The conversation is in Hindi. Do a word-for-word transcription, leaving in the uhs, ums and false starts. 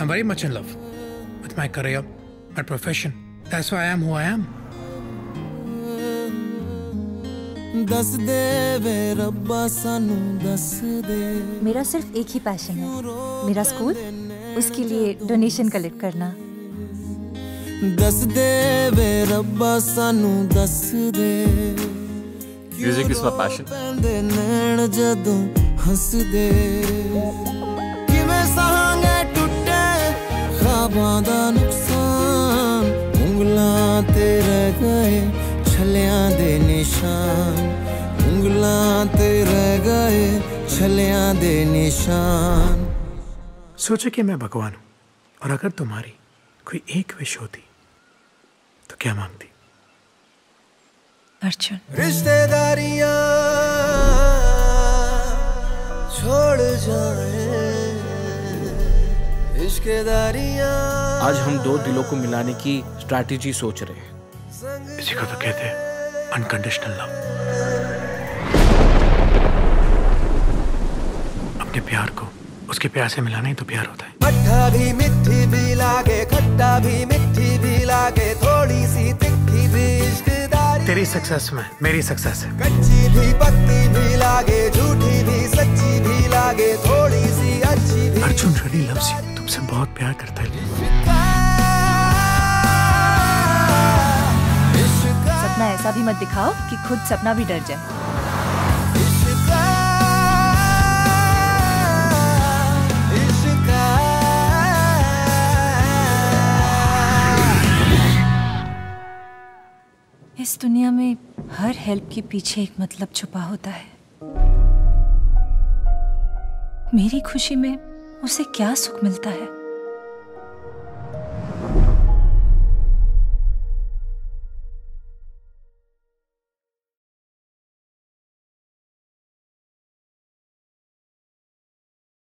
I'm very much in love with my career, my profession. That's why I am who I am. दस दे वे रब्बा सानू दस दे। मेरा सिर्फ एक ही पैशन है, मेरा स्कूल, उसके लिए डोनेशन कलेक्ट करना। दस दे वे रब्बा सानू दस दे। Music is my passion. नैन जदों हंस दे। किवें सहांगे टुटे ख्वाबां दा नुकसान। उंगलां ते रह गए छलियां दे निशान। उंगलां ते रह गए छलियां दे निशान। सोचो कि मैं भगवान हूँ और अगर तुम्हारी कोई एक विश होती तो क्या मांगती? अर्जुन। रिश्तेदारियां छोड़ जाए इश्क़दारियां। आज हम दो दिलों को मिलाने की स्ट्रैटेजी सोच रहे हैं। इसी को तो कहते हैं अनकंडीशनल लव। अपने प्यार को उसके प्यार से मिलाना ही तो प्यार होता है। खट्टा भी मिठी भी लागे, खट्टा भी मिठी भी लागे, थोड़ी सी तिखी भी इश्क़दारी। तेरी सक्सेस में मेरी सक्सेस है। कच्ची भी पक्की भी लागे, झूठी भी सच्ची भी लागे, थोड़ी सी अच्छी भी। अर्जुन really loves you, तुमसे बहुत प्यार करता है। सपना ऐसा भी मत दिखाओ कि खुद सपना भी डर जाए। इस दुनिया में हर हेल्प के पीछे एक मतलब छुपा होता है। मेरी खुशी में उसे क्या सुख मिलता है?